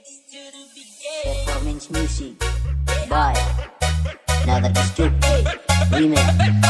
Performance music by Another Disc Remix.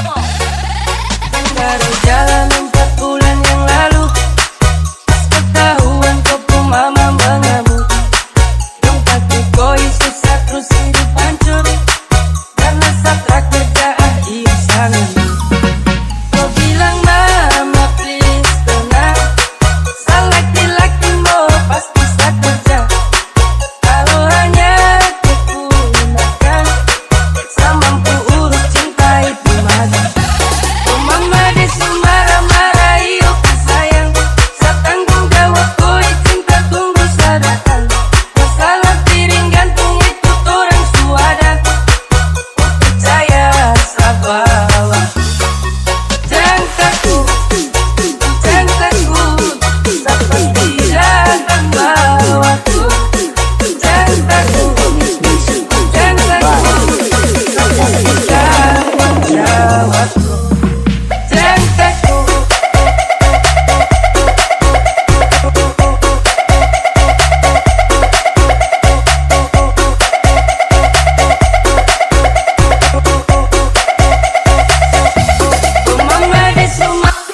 Baru jalan 4 bulan yang lalu, pas ketahuan kau mama mengamuk. Dompetku koi susah terus hidup hancur, karena satrak kerjaan hidup sangat. Kau bilang mama please tenang, laki-laki mau pas bisa kerja. Kalau hanya aku gunakan, semampu urus cinta itu mati. Oh mama desu marah-marah yuk sayang, setanggung jawab koi cinta tunggu sadarkan. Masalah piring gantung itu orang suada, percaya sabawa. Jangan takut, seperti jangan bawaku. Jangan takut, seperti jangan jawabku. Jangan takut. Oh mama desu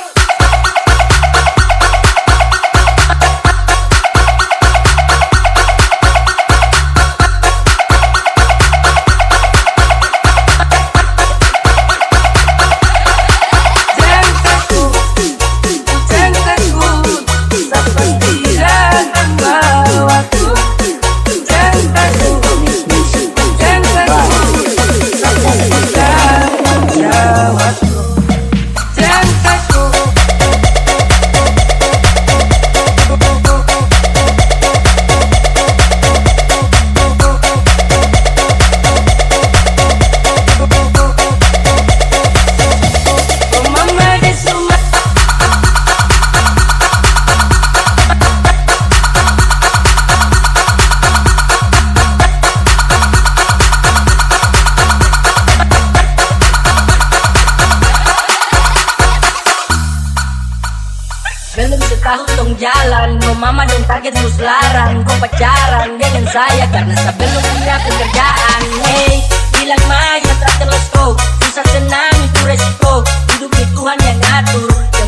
belum setahun dong jalan, oh mama dong target terus larang. Kau pacaran dengan saya karena sebelum punya pekerjaan. Hey, bilang mah ya terus go, susah senang itu resiko, hidup di Tuhan yang ngatur.